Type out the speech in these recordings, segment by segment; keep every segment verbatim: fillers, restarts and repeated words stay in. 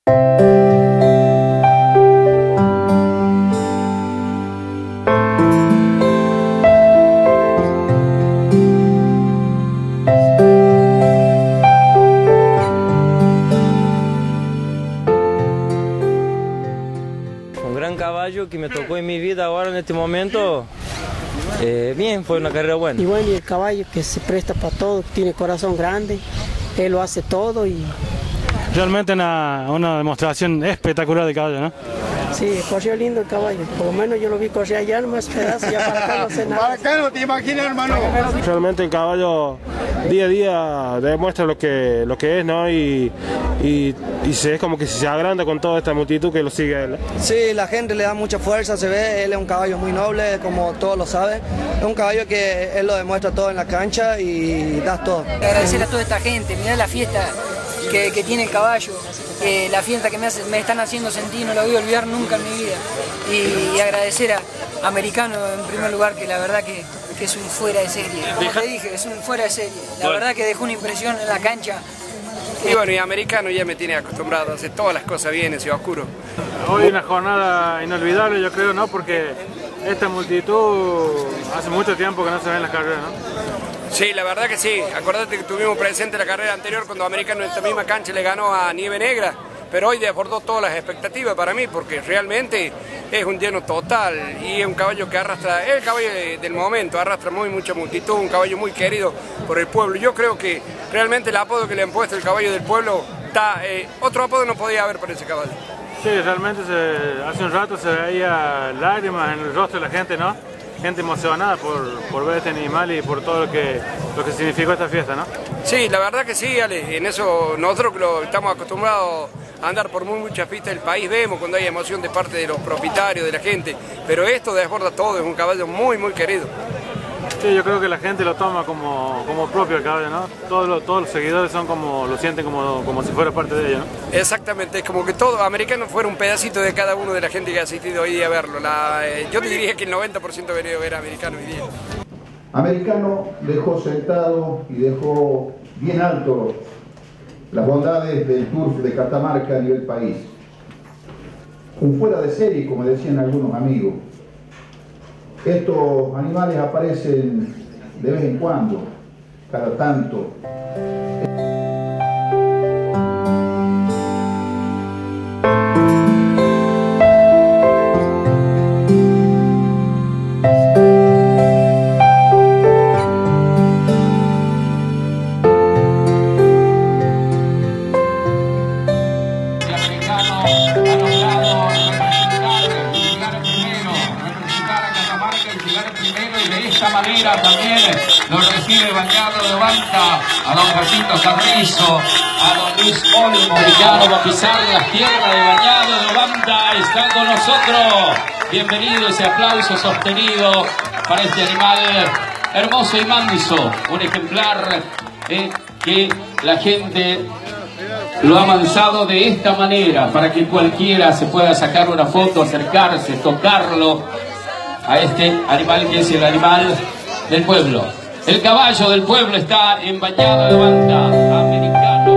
Un gran caballo que me tocó en mi vida ahora en este momento. Eh, bien, fue una carrera buena. Y bueno, y el caballo que se presta para todo, tiene corazón grande, él lo hace todo y... Realmente una, una demostración espectacular de caballo, ¿no? Sí, corrió lindo el caballo, por lo menos yo lo vi correr allá, nomás pedazo, ya para acá no sé nada. Para acá no te imaginas, hermano. Realmente el caballo día a día demuestra lo que, lo que es, ¿no? Y, y, y se es como que se agranda con toda esta multitud que lo sigue a él. Sí, la gente le da mucha fuerza, se ve, él es un caballo muy noble, como todos lo saben. Es un caballo que él lo demuestra todo en la cancha y da todo. Agradecer a toda esta gente, mirá la fiesta que, que tiene el caballo, eh, la fiesta que me, hace, me están haciendo sentir, no la voy a olvidar nunca en mi vida. Y, y agradecer a Americano en primer lugar, que la verdad que, que es un fuera de serie. Como te dije, es un fuera de serie. La verdad que dejó una impresión en la cancha. Y bueno, y Americano ya me tiene acostumbrado a hacer todas las cosas bien en Ciudad Oscuro. Hoy una jornada inolvidable, yo creo, ¿no? Porque esta multitud hace mucho tiempo que no se ve en las carreras, ¿no? Sí, la verdad que sí. Acordate que tuvimos presente la carrera anterior cuando Americano en esta misma cancha le ganó a Nieve Negra, pero hoy desbordó todas las expectativas para mí porque realmente es un lleno total y es un caballo que arrastra, es el caballo de, del momento, arrastra muy mucha multitud, un caballo muy querido por el pueblo. Yo creo que realmente el apodo que le han puesto el caballo del pueblo, está, eh, otro apodo no podía haber para ese caballo. Sí, realmente se, hace un rato se veía lágrimas en el rostro de la gente, ¿no? Gente emocionada por, por ver este animal y por todo lo que, lo que significó esta fiesta, ¿no? Sí, la verdad que sí, Ale, en eso nosotros que lo estamos acostumbrados a andar por muy muchas pistas del país, vemos cuando hay emoción de parte de los propietarios, de la gente, pero esto desborda todo, es un caballo muy, muy querido. Sí, yo creo que la gente lo toma como, como propio el caballo, ¿no? Todos los, todos los seguidores son como, lo sienten como, como si fuera parte de ellos, ¿no? Exactamente, es como que todo Americano fuera un pedacito de cada uno de la gente que ha asistido hoy día a verlo. La, eh, yo te diría que el noventa por ciento ha venido a ver a Americano hoy día. Americano dejó sentado y dejó bien alto las bondades del turf de Catamarca a nivel país. Un fuera de serie, como decían algunos amigos. Estos animales aparecen de vez en cuando, cada tanto. Manera también lo recibe Bañado de Banca, a don Jacinto Carrizo, a don Luis Olmo. Americano va a pisar las tierras de Bañado de Banca, está con nosotros. Bienvenido ese aplauso sostenido para este animal hermoso y manso, un ejemplar eh, que la gente lo ha avanzado de esta manera para que cualquiera se pueda sacar una foto, acercarse, tocarlo a este animal que es el animal del pueblo. El caballo del pueblo está en Bañado de Banca, Americano.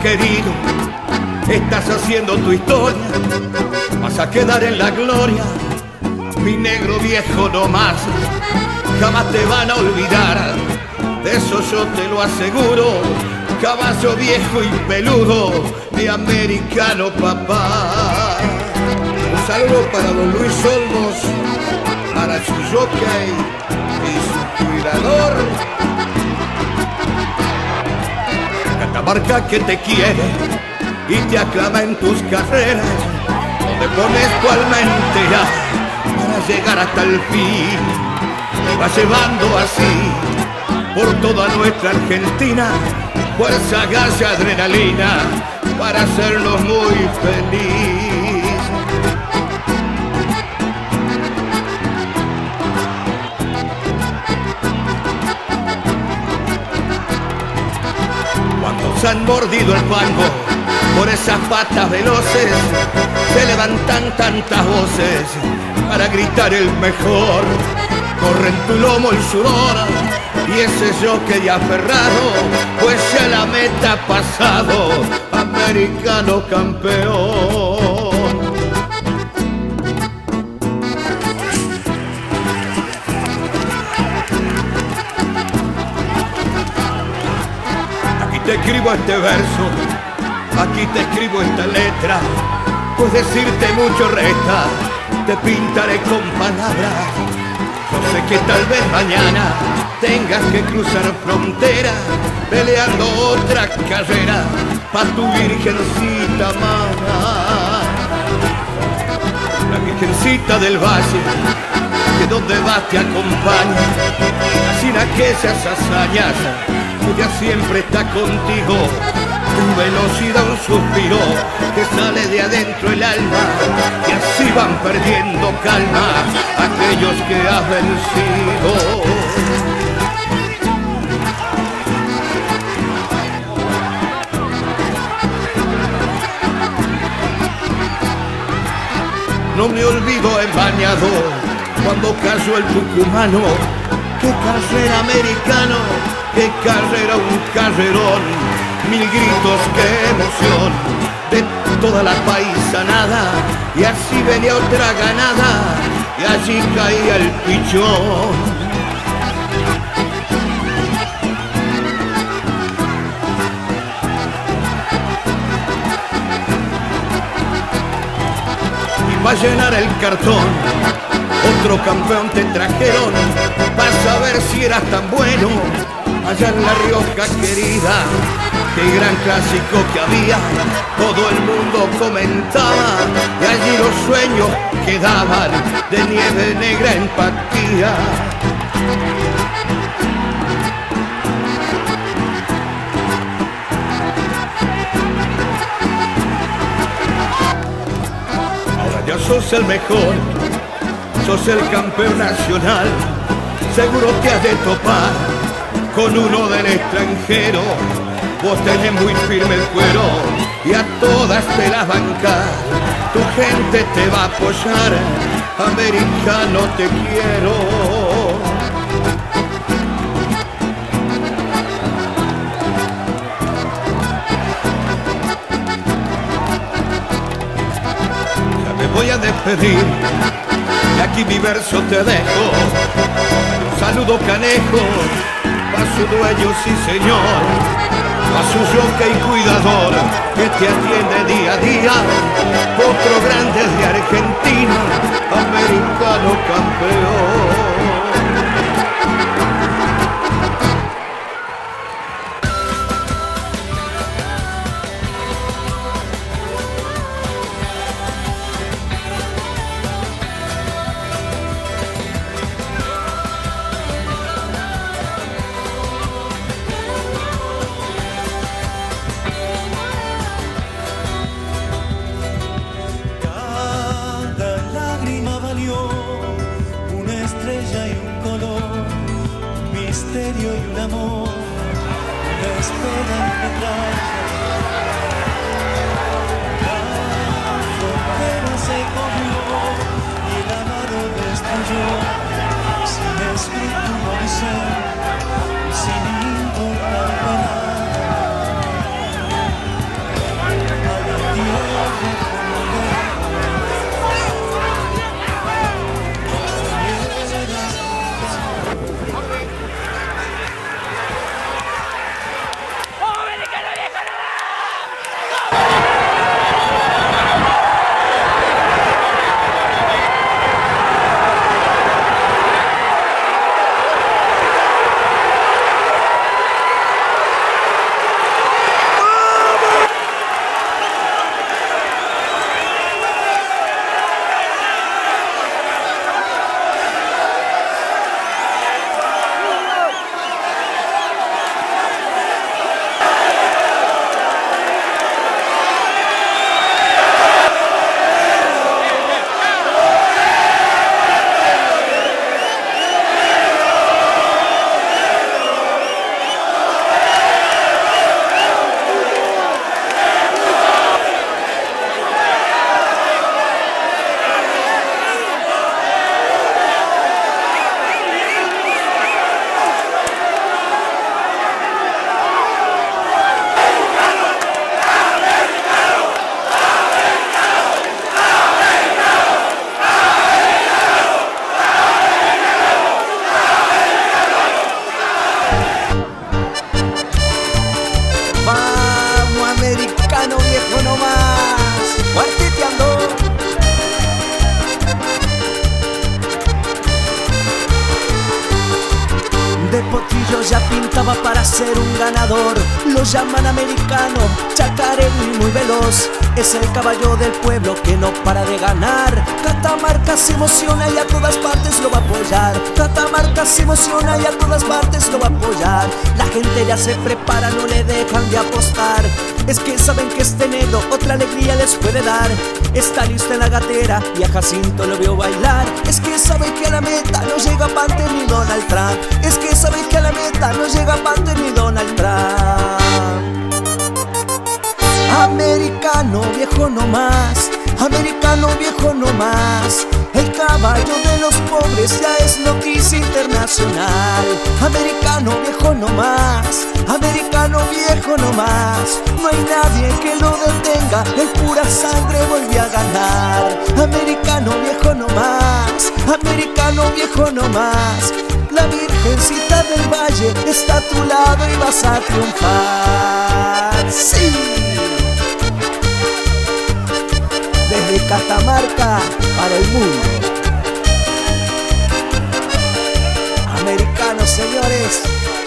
querido, estás haciendo tu historia, vas a quedar en la gloria, mi negro viejo no más, jamás te van a olvidar, de eso yo te lo aseguro, caballo viejo y peludo, de americano papá. Un saludo para don Luis Olmos, para su jockey y su cuidador. Catamarca que te quiere y te aclama en tus carreras, donde pones tu alma entera para llegar hasta el fin. Te vas llevando así por toda nuestra Argentina, fuerza, gas y adrenalina para hacernos muy feliz. Cuando se han mordido el fango por esas patas veloces, se levantan tantas voces para gritar el mejor. Corre en tu lomo el sudor y ese jockey aferrado, pues ya la meta ha pasado, americano campeón. Aquí te escribo este verso, aquí te escribo esta letra, pues decirte mucho resta, te pintaré con palabras. Yo sé que tal vez mañana tengas que cruzar frontera, peleando otra carrera pa' tu virgencita amada. La virgencita del valle, que donde vas te acompaña, sin aquellas hazañas, ella siempre está contigo. Tu velocidad un suspiro que sale de adentro el alma, y así van perdiendo calma aquellos que has vencido. No me olvido en Bañador, cuando cayó el tucumano, qué carrera americano, qué carrera un carrerón. Mil gritos, qué emoción, de toda la paisanada, y así venía otra ganada, y allí caía el pichón. Y para llenar el cartón, otro campeón te trajeron, para saber si eras tan bueno, allá en La Rioja querida. Qué gran clásico que había, todo el mundo comentaba, y allí los sueños quedaban de nieve negra empatía. Ahora ya sos el mejor, sos el campeón nacional, seguro te has de topar con uno del extranjero. Vos tenés muy firme el cuero y a todas te las bancas, tu gente te va a apoyar, americano te quiero. Ya me voy a despedir y aquí mi verso te dejo. Un saludo canejo pa' su dueño, sí señor, a su jockey cuidador que te atiende día a día, otro grande de Argentina, americano campeón. Sin importarme nada. estaba para ser un ganador. Lo llaman americano, chacarero y muy veloz. Es el caballo del pueblo que no para de ganar. Catamarca se emociona y a todas partes lo va a apoyar. Catamarca se emociona y a todas partes lo va a apoyar. La gente ya se prepara, no le dejan de apostar. Es que saben que este negro otra alegría les puede dar. Está listo en la gatera y a Jacinto lo veo bailar. Es que saben que a la meta no llega Panther ni Donald Trump. Es que saben que a la meta no llega Panther ni Donald Trump. Americano viejo no más, americano viejo no más. El caballo de los pobres ya es noticia internacional. Americano viejo no más, americano viejo no más. No hay nadie que lo detenga, el pura sangre vuelve a ganar. Americano viejo no más, americano viejo no más. La Virgencita del Valle está a tu lado y vas a triunfar. ¡Sí! Desde Catamarca para el mundo. Americanos, señores.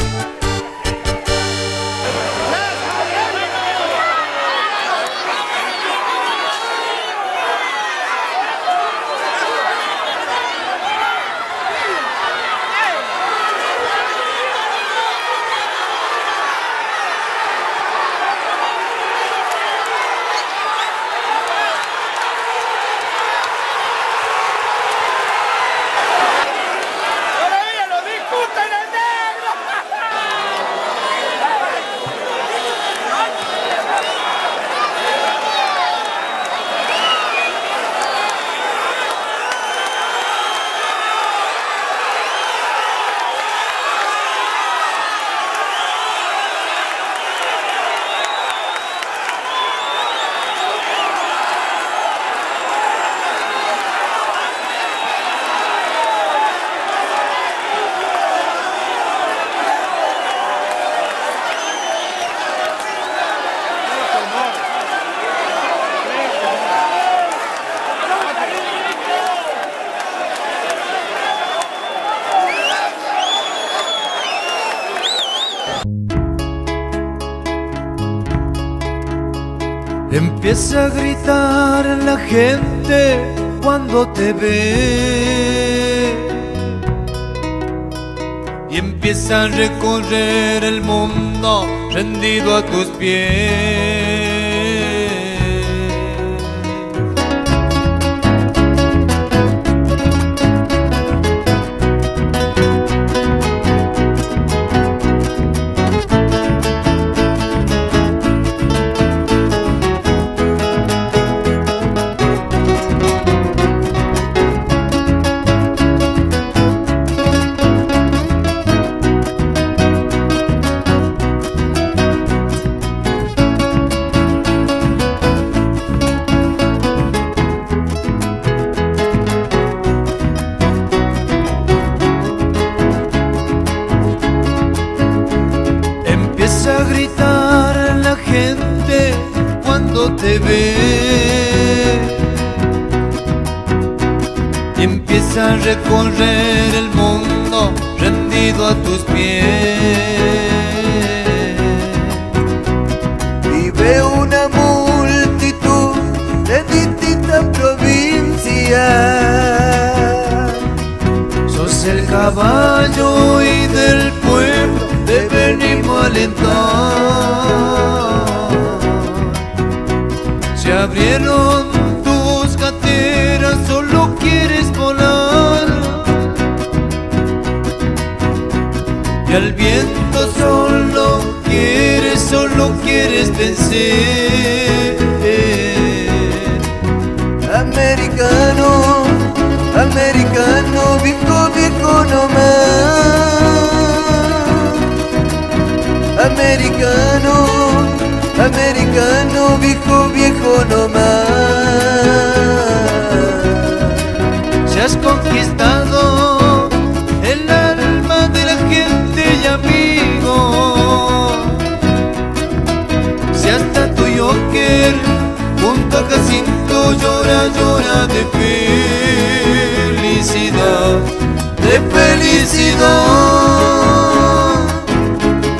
Empieza a gritar la gente cuando te ve y empieza a recorrer el mundo rendido a tus pies. Empieza a gritar la gente cuando te ve y empieza a recorrer el mundo rendido a tus pies. Y veo una multitud de distintas provincias. Sos el caballo y del pueblo te venimos a alentar. Se abrieron tus gateras, solo quieres volar y al viento solo quieres, solo quieres vencer. Americano, americano, viejo, viejo nomás. Americano, americano, viejo, viejo nomás. Se has conquistado el alma de la gente y amigo. Si hasta tu Joker junto a Jacinto llora, llora de felicidad, de felicidad.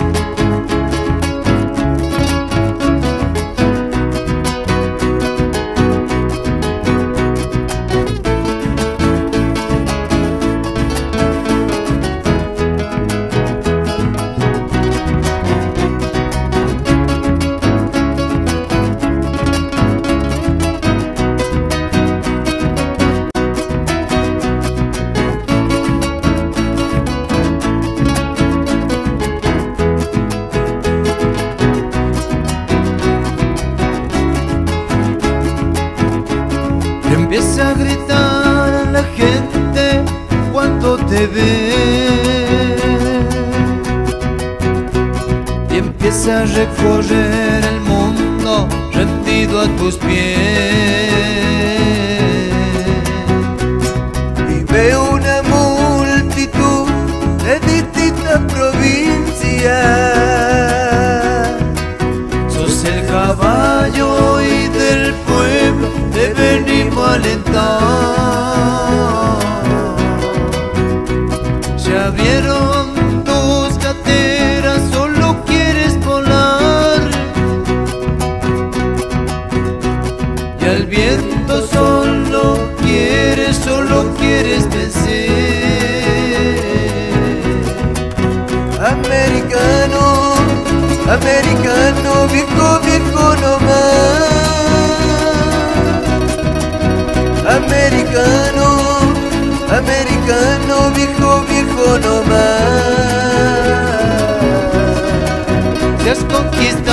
gritar a la gente cuando te ve y empieza a recorrer el mundo rendido a tus pies. Y veo una multitud de distintas provincias. Sos el caballo y del pueblo te venimos a alentar. Ya vieron tus gateras, solo quieres volar y al viento solo quieres, solo quieres vencer. Americano, americano, viejo, viejo nomás. Americano, americano, viejo, viejo nomás. Si has conquistado